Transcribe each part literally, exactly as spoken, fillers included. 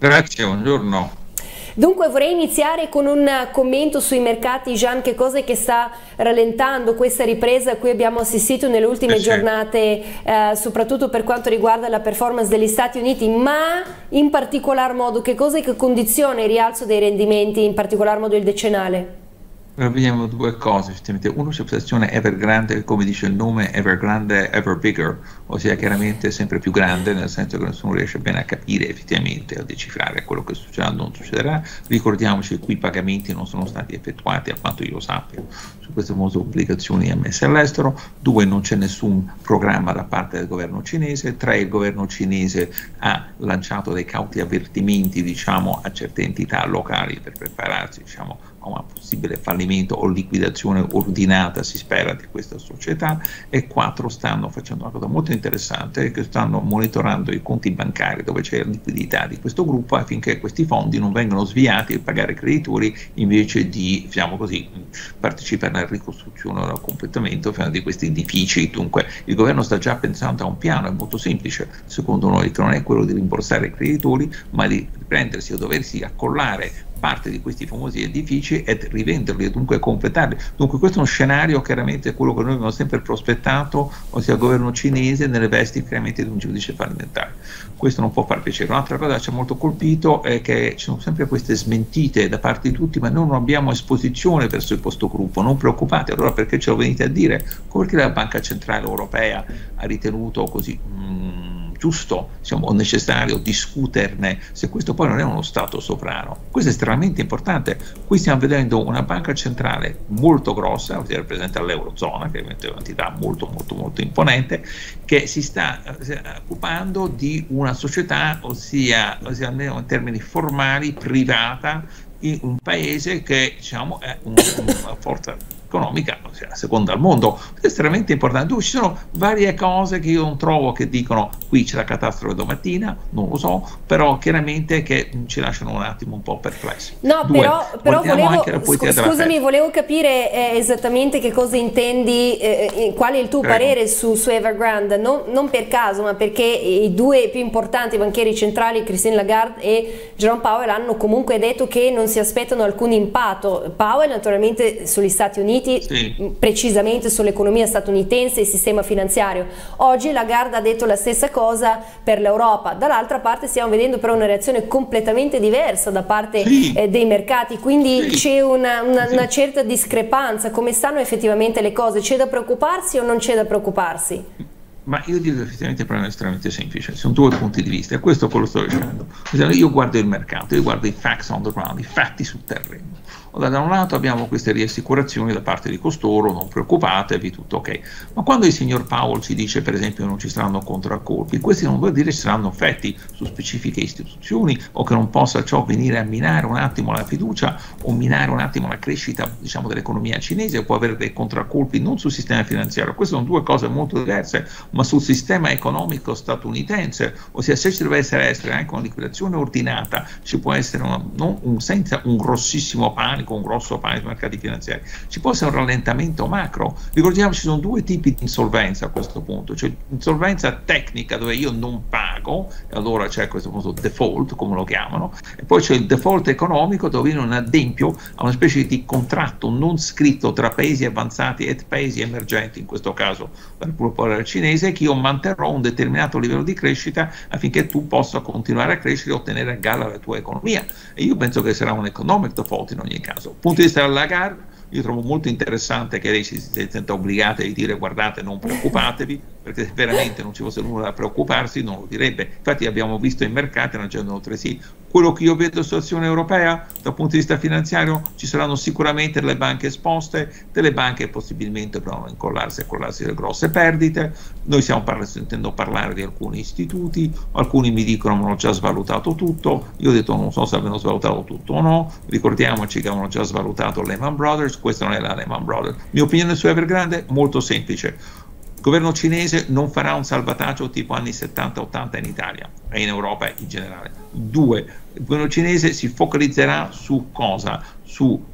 Grazie, buongiorno. Dunque vorrei iniziare con un commento sui mercati, Jean. Che cosa è che sta rallentando questa ripresa a cui abbiamo assistito nelle ultime Eh sì. giornate, eh, soprattutto per quanto riguarda la performance degli Stati Uniti, ma in particolar modo che cosa è che condiziona il rialzo dei rendimenti, in particolar modo il decennale? Ora vediamo due cose, effettivamente. Uno c'è l'operazione Evergrande, come dice il nome, Evergrande, ever bigger, ossia chiaramente sempre più grande, nel senso che nessuno riesce bene a capire effettivamente, a decifrare quello che succederà o non succederà. Ricordiamoci che qui i pagamenti non sono stati effettuati, a quanto io sappia, su queste famose obbligazioni emesse all'estero. Due, non c'è nessun programma da parte del governo cinese. Tre, il governo cinese ha lanciato dei cauti avvertimenti, diciamo, a certe entità locali per prepararsi, diciamo, a una possibile fallimento o liquidazione ordinata, si spera, di questa società. E quattro, stanno facendo una cosa molto interessante, che stanno monitorando i conti bancari dove c'è liquidità di questo gruppo, affinché questi fondi non vengano sviati per pagare i creditori, invece di, diciamo così, partecipare alla ricostruzione o al completamento di questi edifici. Dunque il governo sta già pensando a un piano, è molto semplice secondo noi, che non è quello di rimborsare i creditori, ma di prendersi o doversi accollare parte di questi famosi edifici e rivenderli e dunque completarli. Dunque questo è uno scenario, chiaramente quello che noi abbiamo sempre prospettato, ossia il governo cinese nelle vesti chiaramente di un giudice fallimentare. Questo non può far piacere. Un'altra cosa che ci ha molto colpito è che ci sono sempre queste smentite da parte di tutti, ma noi non abbiamo esposizione verso il vostro gruppo, non preoccupate. Allora perché ce lo venite a dire? Perché la Banca Centrale Europea ha ritenuto così mm, giusto, diciamo, o necessario discuterne, se questo poi non è uno Stato sovrano? Questo è estremamente importante. Qui stiamo vedendo una banca centrale molto grossa, che rappresenta l'Eurozona, che è un'entità molto molto molto imponente, che si sta eh, occupando di una società, ossia, ossia almeno in termini formali, privata, in un paese che, diciamo, è un, una forza economica, ossia, seconda al mondo. È estremamente importante. Dove ci sono varie cose che io non trovo, che dicono qui c'è la catastrofe domattina, non lo so, però chiaramente che ci lasciano un attimo un po' perplessi. No, Due, però, però volevo, scu scusami, volevo capire eh, esattamente che cosa intendi, eh, qual è il tuo Prego. parere su, su Evergrande, non, non per caso, ma perché i due più importanti banchieri centrali, Christine Lagarde e Jerome Powell, hanno comunque detto che non si aspettano alcun impatto. Powell naturalmente sugli Stati Uniti, sì, precisamente sull'economia statunitense e il sistema finanziario. Oggi Lagarde ha detto la stessa cosa per l'Europa. Dall'altra parte stiamo vedendo però una reazione completamente diversa da parte sì. eh, dei mercati, quindi sì. c'è una, una, sì. una certa discrepanza. Come stanno effettivamente le cose? C'è da preoccuparsi o non c'è da preoccuparsi? Ma io dico che effettivamente il problema è estremamente semplice, sono due punti di vista, e questo è quello che sto dicendo. Io guardo il mercato, io guardo i facts on the ground, i fatti sul terreno. Da un lato abbiamo queste riassicurazioni da parte di costoro, non preoccupatevi, tutto ok. Ma quando il signor Powell ci dice, per esempio, che non ci saranno contraccolpi, questi non vuol dire che ci saranno effetti su specifiche istituzioni, o che non possa ciò venire a minare un attimo la fiducia o minare un attimo la crescita, diciamo, dell'economia cinese, o può avere dei contraccolpi non sul sistema finanziario. Queste sono due cose molto diverse, ma sul sistema economico statunitense, ossia se ci deve essere, essere anche una liquidazione ordinata, ci può essere una, non un, senza un grossissimo panico, un grosso panico sui mercati finanziari, ci può essere un rallentamento macro. Ricordiamoci, ci sono due tipi di insolvenza a questo punto: c'è l'insolvenza tecnica, dove io non pago e allora c'è questo famoso default, come lo chiamano, e poi c'è il default economico, dove io non adempio a una specie di contratto non scritto tra paesi avanzati e paesi emergenti, in questo caso dal popolo cinese, che io manterrò un determinato livello di crescita affinché tu possa continuare a crescere e ottenere a galla la tua economia. E io penso che sarà un economic default in ogni caso. Dal punto di vista della Lagarde, io trovo molto interessante che lei si senta obbligata di dire: guardate, non preoccupatevi, perché se veramente non ci fosse nulla da preoccuparsi non lo direbbe. Infatti abbiamo visto i mercati reagendo altresì. Quello che io vedo nella situazione europea dal punto di vista finanziario, ci saranno sicuramente delle banche esposte, delle banche possibilmente dovranno incollarsi e collarsi delle grosse perdite. Noi stiamo parla sentendo parlare di alcuni istituti, alcuni mi dicono che hanno già svalutato tutto. Io ho detto non so se abbiano svalutato tutto o no. Ricordiamoci che avevano già svalutato Lehman Brothers, questa non è la Lehman Brothers. Mia opinione su Evergrande molto semplice: il governo cinese non farà un salvataggio tipo anni settanta ottanta in Italia e in Europa in generale. Due, il governo cinese si focalizzerà su cosa? Su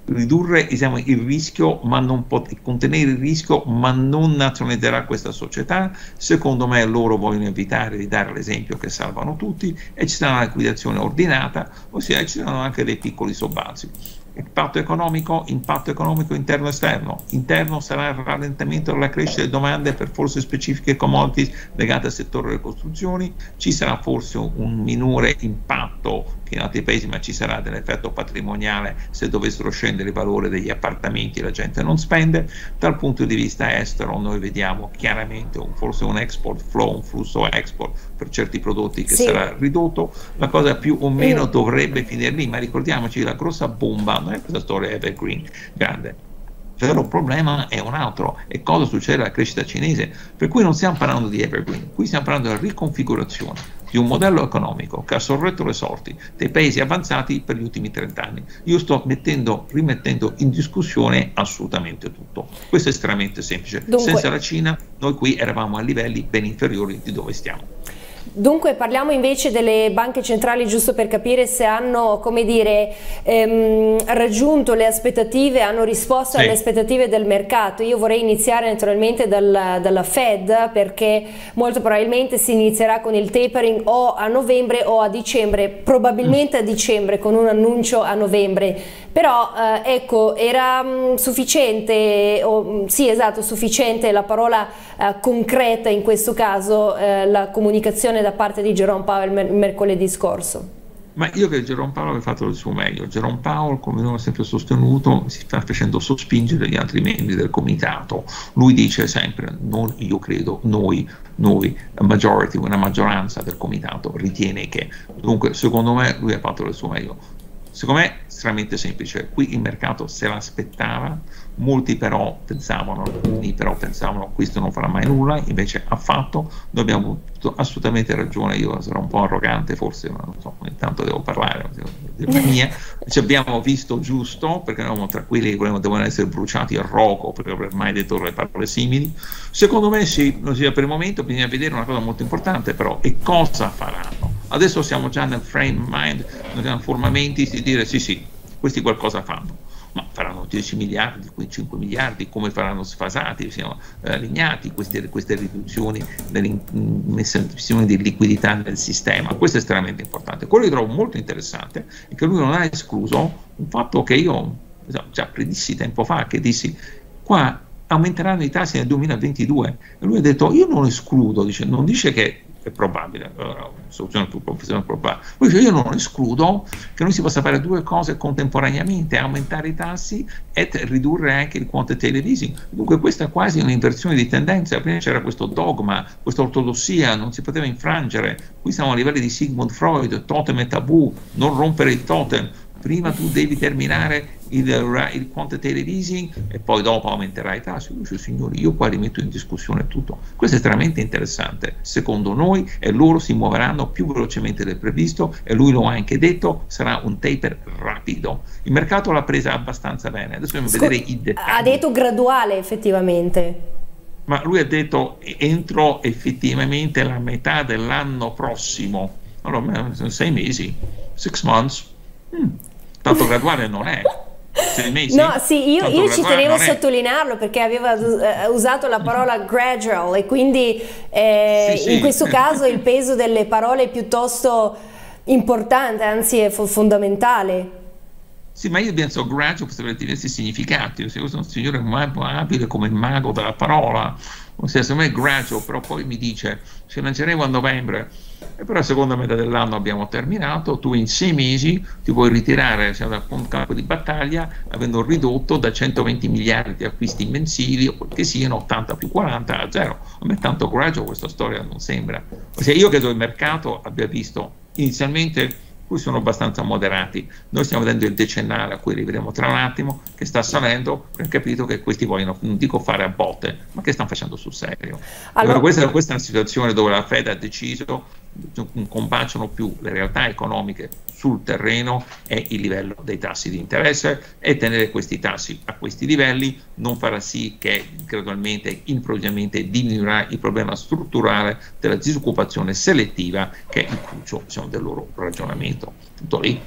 ridurre diciamo, il rischio, ma non pot- contenere il rischio, ma non nazionalizzerà questa società. Secondo me loro vogliono evitare di dare l'esempio che salvano tutti e ci sarà una liquidazione ordinata, ossia ci saranno anche dei piccoli sobbalzi. Impatto economico, impatto economico interno e esterno. Interno sarà il rallentamento della crescita delle domande per forse specifiche commodities legate al settore delle costruzioni, ci sarà forse un minore impatto che in altri paesi, ma ci sarà dell'effetto patrimoniale se dovessero scendere il valore degli appartamenti e la gente non spende. Dal punto di vista estero noi vediamo chiaramente un, forse un export flow, un flusso export per certi prodotti che sì. sarà ridotto, la cosa più o meno mm. dovrebbe finire lì, ma ricordiamoci la grossa bomba non è questa storia evergreen grande. Il vero problema è un altro, è cosa succede alla crescita cinese, per cui non stiamo parlando di evergreen, qui stiamo parlando della riconfigurazione di un modello economico che ha sorretto le sorti dei paesi avanzati per gli ultimi trent'anni. Io sto mettendo, rimettendo in discussione assolutamente tutto. Questo è estremamente semplice. Dunque, senza la Cina noi qui eravamo a livelli ben inferiori di dove stiamo. Dunque parliamo invece delle banche centrali, giusto per capire se hanno, come dire, ehm, raggiunto le aspettative, hanno risposto sì. alle aspettative del mercato. Io vorrei iniziare naturalmente dal, dalla Fed, perché molto probabilmente si inizierà con il tapering o a novembre o a dicembre, probabilmente a dicembre con un annuncio a novembre. Però eh, ecco, era mh, sufficiente, o, mh, sì esatto, sufficiente la parola eh, concreta in questo caso, eh, la comunicazione da parte di Jerome Powell mer mercoledì scorso? Ma io credo che Jerome Powell abbia fatto il suo meglio. Jerome Powell, come noi abbiamo sempre sostenuto, si sta facendo sospingere gli altri membri del comitato. Lui dice sempre, non io credo, noi, noi, la majority, una maggioranza del comitato ritiene che. Dunque, secondo me, lui ha fatto il suo meglio. Secondo me è estremamente semplice, qui il mercato se l'aspettava, molti però pensavano, alcuni però pensavano questo non farà mai nulla, invece ha fatto, noi abbiamo avuto assolutamente ragione, io sarò un po' arrogante forse, ma non so, ogni tanto devo parlare, devo dire la mia, ci abbiamo visto giusto, perché eravamo tra quelli che volevano essere bruciati a roco, perché non aver mai detto le parole simili. Secondo me sì, non sia per il momento, bisogna vedere una cosa molto importante però, e cosa faranno. Adesso siamo già nel frame mind, nel formamenti di dire sì sì, questi qualcosa fanno, ma faranno dieci miliardi, cinque miliardi, come faranno sfasati, siano eh, lineati queste, queste riduzioni dell'immissione di liquidità nel sistema. Questo è estremamente importante. Quello che trovo molto interessante è che lui non ha escluso un fatto che io già predissi tempo fa, che dissi qua aumenteranno i tassi nel duemilaventidue, e lui ha detto io non escludo, dice, non dice che è probabile, una soluzione più probabile. Lui dice, io non escludo che noi si possa fare due cose contemporaneamente, aumentare i tassi e ridurre anche il quantitative easing. Dunque questa è quasi un'inversione di tendenza. Prima c'era questo dogma, questa ortodossia, non si poteva infrangere. Qui siamo a livelli di Sigmund Freud, totem e tabù, non rompere il totem. Prima tu devi terminare il, il quantitative easing e poi dopo aumenterai i tassi. Lui dice, signori, io qua rimetto in discussione tutto. Questo è estremamente interessante, secondo noi, e loro si muoveranno più velocemente del previsto, e lui lo ha anche detto, sarà un taper rapido. Il mercato l'ha presa abbastanza bene, adesso dobbiamo Scu vedere i dettagli. Ha detto graduale effettivamente. Ma lui ha detto entro effettivamente la metà dell'anno prossimo. Allora, sei mesi, six months. Hmm. Tanto graduale non è. Sei mesi? No, sì, io, io ci tenevo a sottolinearlo perché aveva usato la parola gradual e quindi eh, sì, sì. in questo caso il peso delle parole è piuttosto importante, anzi è fondamentale. Sì, ma io penso gradual per avere diversi significati. Se io sono un signore abile come il mago della parola, ossia, secondo me gradual, però poi mi dice ci lanceremo a novembre e però a seconda metà dell'anno abbiamo terminato, tu in sei mesi ti vuoi ritirare dal campo di battaglia avendo ridotto da centoventi miliardi di acquisti mensili o quel che siano, ottanta più quaranta a zero. A me tanto gradual questa storia non sembra. Ossia, io credo il mercato abbia visto inizialmente, qui sono abbastanza moderati, noi stiamo vedendo il decennale a cui arriveremo tra un attimo, che sta salendo, perché ho capito che questi vogliono, non dico fare a botte, ma che stanno facendo sul serio. Allora, questa, questa è una situazione dove la Fed ha deciso, non combaciano più le realtà economiche sul terreno e il livello dei tassi di interesse, e tenere questi tassi a questi livelli non farà sì che gradualmente, improvvisamente diminuirà il problema strutturale della disoccupazione selettiva, che è il cruccio, diciamo, del loro ragionamento. Tutto lì.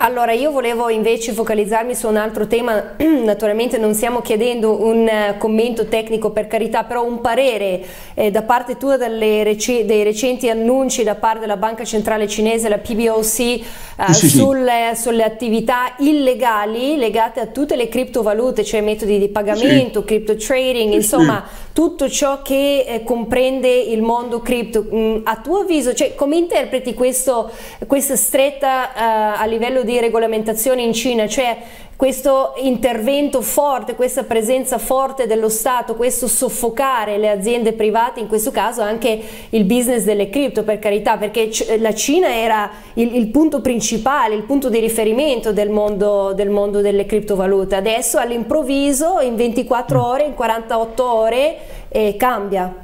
Allora, io volevo invece focalizzarmi su un altro tema. Naturalmente non stiamo chiedendo un uh, commento tecnico, per carità, però un parere eh, da parte tua dalle rec dei recenti annunci da parte della Banca Centrale Cinese, la P B O C, uh, sì, sì, sulle, sulle attività illegali legate a tutte le criptovalute, cioè metodi di pagamento, sì. crypto trading, sì, insomma sì. tutto ciò che eh, comprende il mondo cripto. Mm, a tuo avviso, cioè, come interpreti questo, questa stretta uh, a livello di regolamentazione in Cina, cioè questo intervento forte, questa presenza forte dello Stato, questo soffocare le aziende private, in questo caso anche il business delle cripto, per carità, perché la Cina era il, il punto principale, il punto di riferimento del mondo, del mondo delle criptovalute. Adesso all'improvviso in ventiquattro ore, in quarantotto ore eh, cambia.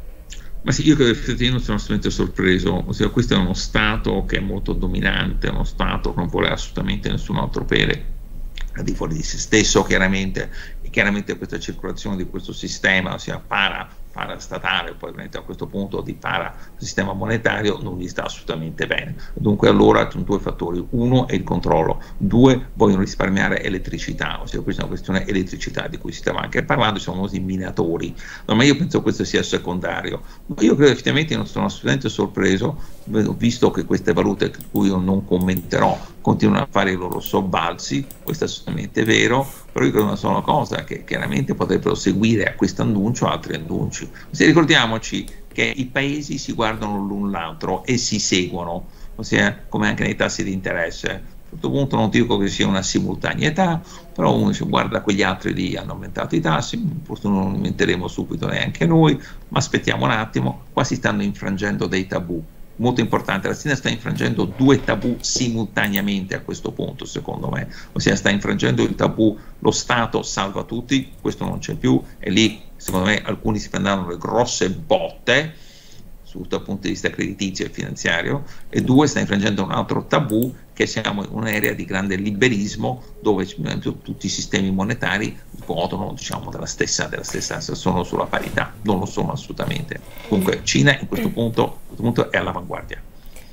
Ma sì, io credo che io non sono assolutamente sorpreso, ossia questo è uno Stato che è molto dominante, uno Stato che non vuole assolutamente nessun altro potere al di fuori di se stesso, chiaramente, e chiaramente questa circolazione di questo sistema, ossia para parastatale, poi a questo punto di parasistema monetario, non gli sta assolutamente bene. Dunque allora ci sono due fattori: uno è il controllo, due vogliono risparmiare elettricità, ossia questa è una questione elettricità di cui si stava anche parlando, sono famosi minatori, no, ma io penso che questo sia secondario. Io credo effettivamente, non sono assolutamente sorpreso, visto che queste valute, che cui io non commenterò, continuano a fare i loro sobbalzi, questo è assolutamente vero, però io credo una sola cosa, che chiaramente potrebbero seguire a questo annuncio altri annunci. Se ricordiamoci che i paesi si guardano l'un l'altro e si seguono, ossia come anche nei tassi di interesse. A un certo punto non dico che sia una simultaneità, però uno si guarda quegli altri lì, hanno aumentato i tassi, forse non li aumenteremo subito neanche noi, ma aspettiamo un attimo, qua si stanno infrangendo dei tabù. Molto importante, la Cina sta infrangendo due tabù simultaneamente a questo punto, secondo me, ossia sta infrangendo il tabù lo Stato salva tutti, questo non c'è più, e lì secondo me alcuni si prenderanno le grosse botte dal punto di vista creditizio e finanziario, e due, sta infrangendo un altro tabù, che siamo in un'area di grande liberismo dove tutti i sistemi monetari godono, diciamo, della stessa, della stessa, sono sulla parità, non lo sono assolutamente. Comunque Cina in questo punto, in questo punto è all'avanguardia.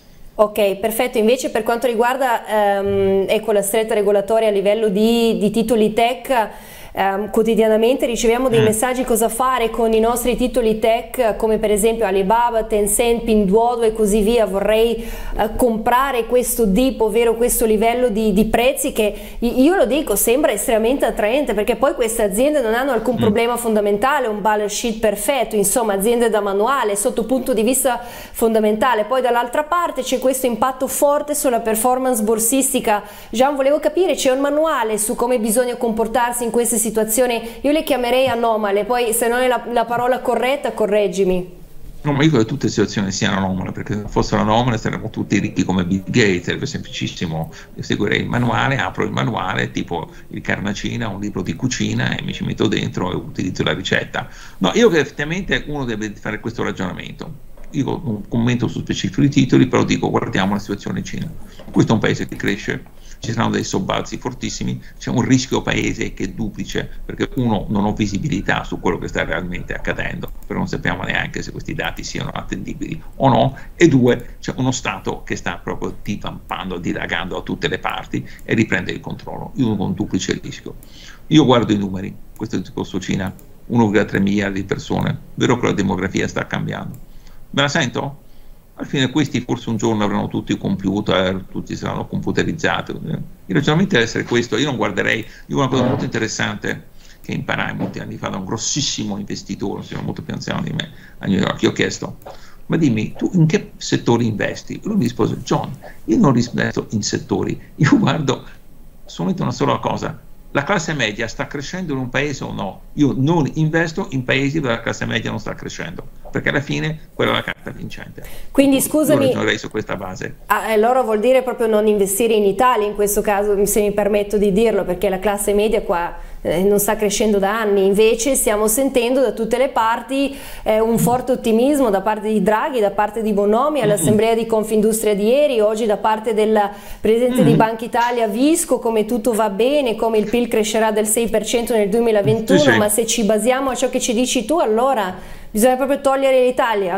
Ok, perfetto. Invece per quanto riguarda ehm, ecco, la stretta regolatoria a livello di, di titoli tech, Um, quotidianamente riceviamo dei messaggi cosa fare con i nostri titoli tech, come per esempio Alibaba, Tencent, Pinduoduo e così via. Vorrei uh, comprare questo dip, ovvero questo livello di, di prezzi che, io lo dico, sembra estremamente attraente, perché poi queste aziende non hanno alcun problema fondamentale, un balance sheet perfetto, insomma aziende da manuale sotto punto di vista fondamentale. Poi dall'altra parte c'è questo impatto forte sulla performance borsistica. Gian, volevo capire, c'è un manuale su come bisogna comportarsi in queste situazioni? Io le chiamerei anomale, poi se non è la, la parola corretta correggimi. No, ma io credo che tutte le situazioni siano anomale, perché se fossero anomale saremmo tutti ricchi come Bill Gates, sarebbe semplicissimo. Io seguirei il manuale, apro il manuale, tipo il Carnacina, un libro di cucina, e mi ci metto dentro e utilizzo la ricetta. No, io credo che effettivamente uno deve fare questo ragionamento. Io non commento su specifici titoli, però dico, guardiamo la situazione in Cina. Questo è un paese che cresce, ci saranno dei sobbalzi fortissimi, c'è un rischio paese che è duplice, perché uno, non ho visibilità su quello che sta realmente accadendo, però non sappiamo neanche se questi dati siano attendibili o no, e due, c'è uno Stato che sta proprio divampando, dilagando a tutte le parti e riprende il controllo, io con un duplice rischio. Io guardo i numeri, questo è il discorso Cina, uno virgola tre miliardi di persone, vero che la demografia sta cambiando. Me la sento? Alla fine questi forse un giorno avranno tutti i computer, tutti saranno computerizzati. Il ragionamento deve essere questo. Io non guarderei, io una cosa molto interessante che imparai molti anni fa da un grossissimo investitore, molto più anziano di me, a New York. Io ho chiesto, ma dimmi, tu in che settori investi? E lui mi rispose, John, io non investo in settori, io guardo solamente una sola cosa: la classe media sta crescendo in un paese o no? Io non investo in paesi dove la classe media non sta crescendo, perché alla fine quella è la carta vincente. Quindi scusami, io ragionerei su questa base. Ah, allora vuol dire proprio non investire in Italia in questo caso, se mi permetto di dirlo, perché la classe media qua eh, non sta crescendo da anni. Invece stiamo sentendo da tutte le parti eh, un forte ottimismo da parte di Draghi, da parte di Bonomi all'assemblea di Confindustria di ieri, oggi da parte del presidente di Banca Italia Visco, come tutto va bene, come il P I L crescerà del sei per cento nel duemilaventuno, sì, sì. Ma se ci basiamo a ciò che ci dici tu, allora bisogna proprio togliere l'Italia?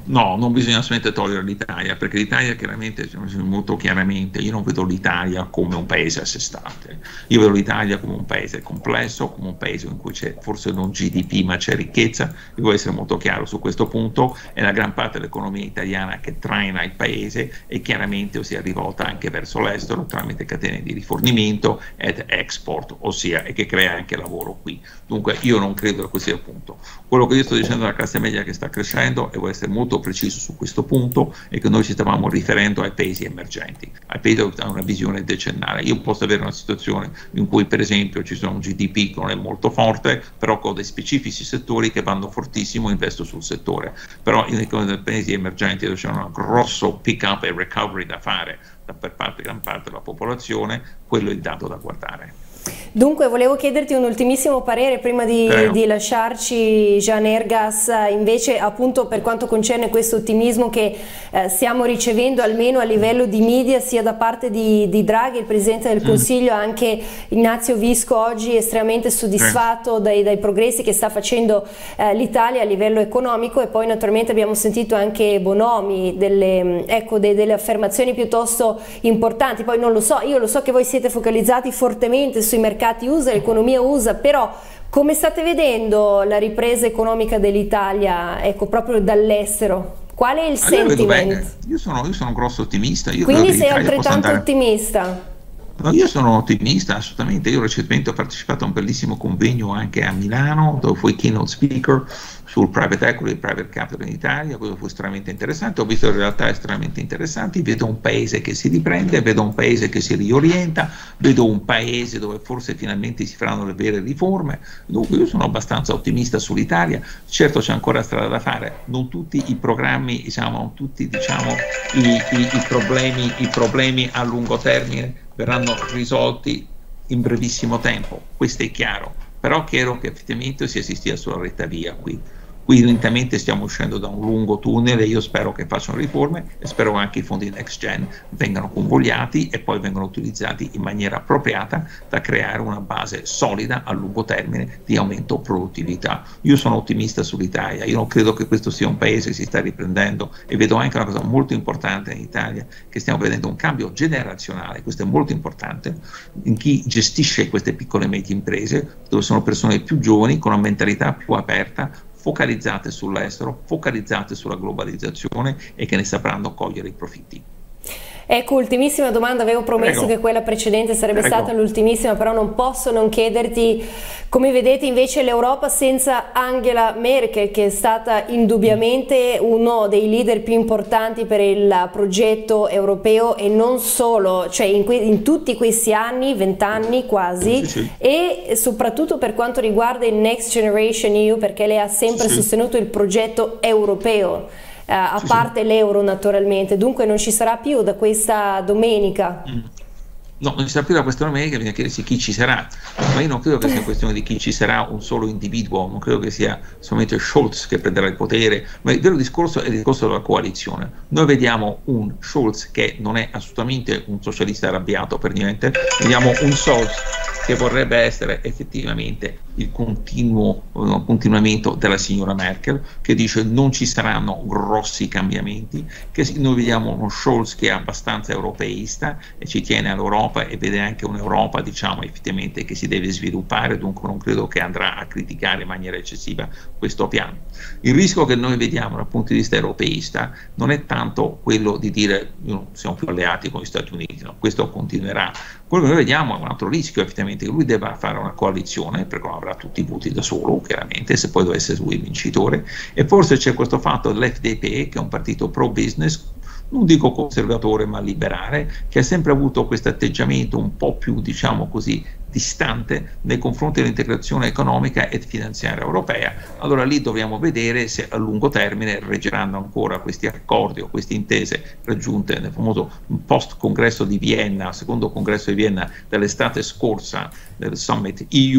No, non bisogna assolutamente togliere l'Italia, perché l'Italia chiaramente, molto chiaramente, io non vedo l'Italia come un paese a sé stante, io vedo l'Italia come un paese complesso, come un paese in cui c'è forse non G D P ma c'è ricchezza, io voglio essere molto chiaro su questo punto, è la gran parte dell'economia italiana che traina il paese e chiaramente si è rivolta anche verso l'estero tramite catene di rifornimento ed export, ossia e che crea anche lavoro qui. Dunque io non credo che questo sia il punto. Quello che io sto dicendo alla classe media che sta crescendo, e voglio essere molto preciso su questo punto, è che noi ci stavamo riferendo ai paesi emergenti, ai paesi che hanno una visione decennale. Io posso avere una situazione in cui per esempio ci sono un G D P che non è molto forte, però con dei specifici settori che vanno fortissimo, investo sul settore, però nei paesi emergenti dove c'è un grosso pick up e recovery da fare da per parte gran parte della popolazione, quello è il dato da guardare. Dunque volevo chiederti un ultimissimo parere prima di, di lasciarci, Jean Ergas, invece appunto per quanto concerne questo ottimismo che eh, stiamo ricevendo almeno a livello di media sia da parte di, di Draghi, il Presidente del Consiglio, mm. anche Ignazio Visco oggi estremamente soddisfatto mm. dai, dai progressi che sta facendo eh, l'Italia a livello economico, e poi naturalmente abbiamo sentito anche Bonomi, delle, ecco, de, delle affermazioni piuttosto importanti. Poi non lo so, io lo so che voi siete focalizzati fortemente sui mercati U S A, l'economia U S A, però come state vedendo la ripresa economica dell'Italia, ecco, proprio dall'estero? Qual è il allora, sentiment? Io sono, io sono un grosso ottimista. Io Quindi sei altrettanto andare... ottimista? No, io sono ottimista, assolutamente. Io recentemente ho partecipato a un bellissimo convegno anche a Milano, dove fui keynote speaker sul private equity e private capital in Italia. Quello fu estremamente interessante, ho visto realtà estremamente interessanti, vedo un paese che si riprende, vedo un paese che si riorienta, vedo un paese dove forse finalmente si faranno le vere riforme. Dunque io sono abbastanza ottimista sull'Italia. Certo c'è ancora strada da fare, non tutti i programmi, diciamo, non tutti diciamo, i, i, i, problemi, i problemi a lungo termine verranno risolti in brevissimo tempo, questo è chiaro, però credo che effettivamente si stia sulla retta via qui. Qui lentamente stiamo uscendo da un lungo tunnel e io spero che facciano riforme e spero anche i fondi Next Gen vengano convogliati e poi vengano utilizzati in maniera appropriata da creare una base solida a lungo termine di aumento produttività. Io sono ottimista sull'Italia, io non credo che questo sia un paese che si sta riprendendo e vedo anche una cosa molto importante in Italia, che stiamo vedendo un cambio generazionale, questo è molto importante, in chi gestisce queste piccole e medie imprese, dove sono persone più giovani con una mentalità più aperta, focalizzate sull'estero, focalizzate sulla globalizzazione e che ne sapranno cogliere i profitti. Ecco, ultimissima domanda, avevo promesso Prego. che quella precedente sarebbe Prego. stata l'ultimissima, però non posso non chiederti come vedete invece l'Europa senza Angela Merkel, che è stata indubbiamente uno dei leader più importanti per il progetto europeo e non solo, cioè in, in tutti questi anni, vent'anni quasi, sì, sì. e soprattutto per quanto riguarda il Next Generation E U, perché lei ha sempre sì, sostenuto il progetto europeo. Uh, a sì, parte sì. l'euro naturalmente, dunque non ci sarà più da questa domenica. Mm. No, non ci sarà più da questa domenica, bisogna chiedersi chi ci sarà, ma io non credo che sia questione di chi ci sarà un solo individuo, non credo che sia solamente Scholz che prenderà il potere, ma il vero discorso è il discorso della coalizione. Noi vediamo un Scholz che non è assolutamente un socialista arrabbiato per niente, vediamo un Scholz che vorrebbe essere effettivamente il continuo uh, continuamento della signora Merkel, che dice non ci saranno grossi cambiamenti, che noi vediamo uno Scholz che è abbastanza europeista e ci tiene all'Europa e vede anche un'Europa, diciamo, effettivamente che si deve sviluppare, dunque non credo che andrà a criticare in maniera eccessiva questo piano. Il rischio che noi vediamo dal punto di vista europeista non è tanto quello di dire non siamo più alleati con gli Stati Uniti, no, questo continuerà. Quello che noi vediamo è un altro rischio, effettivamente, che lui debba fare una coalizione, perché non avrà tutti i voti da solo, chiaramente, se poi dovesse essere lui il vincitore, e forse c'è questo fatto dell'F D P, che è un partito pro-business, non dico conservatore ma liberale, che ha sempre avuto questo atteggiamento un po' più, diciamo così, distante nei confronti dell'integrazione economica e finanziaria europea. Allora lì dobbiamo vedere se a lungo termine reggeranno ancora questi accordi o queste intese raggiunte nel famoso post congresso di Vienna, secondo congresso di Vienna dell'estate scorsa del summit E U,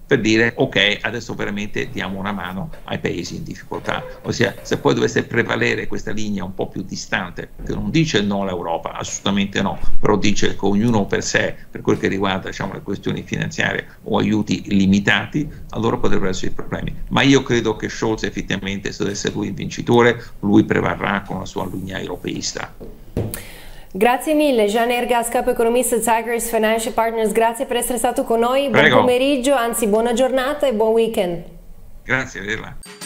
per dire ok, adesso veramente diamo una mano ai paesi in difficoltà. Ossia, se poi dovesse prevalere questa linea un po' più distante, che non dice no all'Europa, assolutamente no, però dice che ognuno per sé, per quel che riguarda diciamo, le questioni finanziarie o aiuti limitati, allora potrebbero essere problemi. Ma io credo che Scholz effettivamente, se deve essere lui il vincitore, lui prevarrà con la sua linea europeista. Grazie mille Jean Ergas, capo economista di Tigris Financial Partners, grazie per essere stato con noi, buon Prego. pomeriggio, anzi buona giornata e buon weekend. Grazie, Adela.